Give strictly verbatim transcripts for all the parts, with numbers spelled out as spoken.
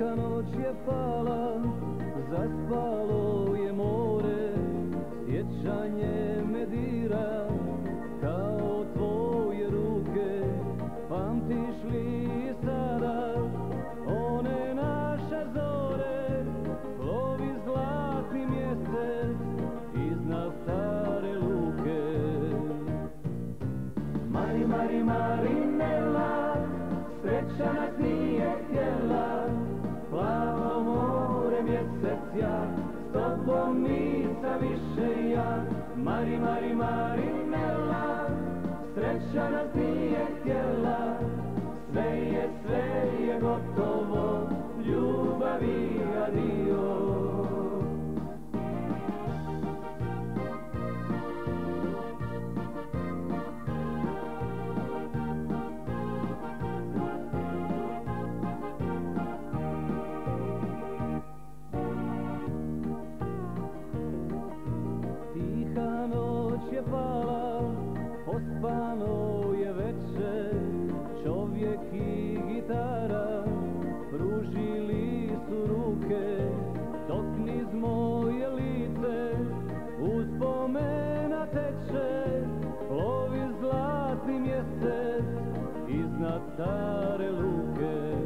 Tiha noć je pala, zaspalo je more, sjećanje me dira kao tvoje ruke. Pamtiš li sada one naše zore, plovi zlatni mjesec iznad stare luke. Mari, Mari, Marinela, sreća nas nije htjela, plavo more mjesec ja, s tobom nisam više ja. Mari, Mari, Marinela, sreća nas nije htjela, sve je, sve je gotovo, ljubavi adio. Tiha noć je pala, ospano je veče, čovjek i gitara pružili su ruke, dok niz moje lice uspomena teče, plovi zlatni mjesec iznad stare luke.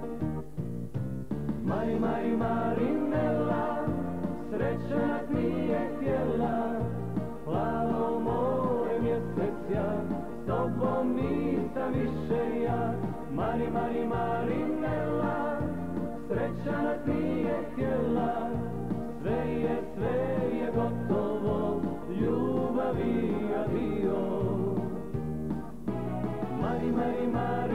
Mari, Mari, Marinela, sreća nas nije htjela, plavo more mjesec ja, s tobom nisam više ja. Mari, Mari, Marinela, sreća nas nije htjela, sve je, sve je gotovo, ljubavi adio. Mari, Mari, Mari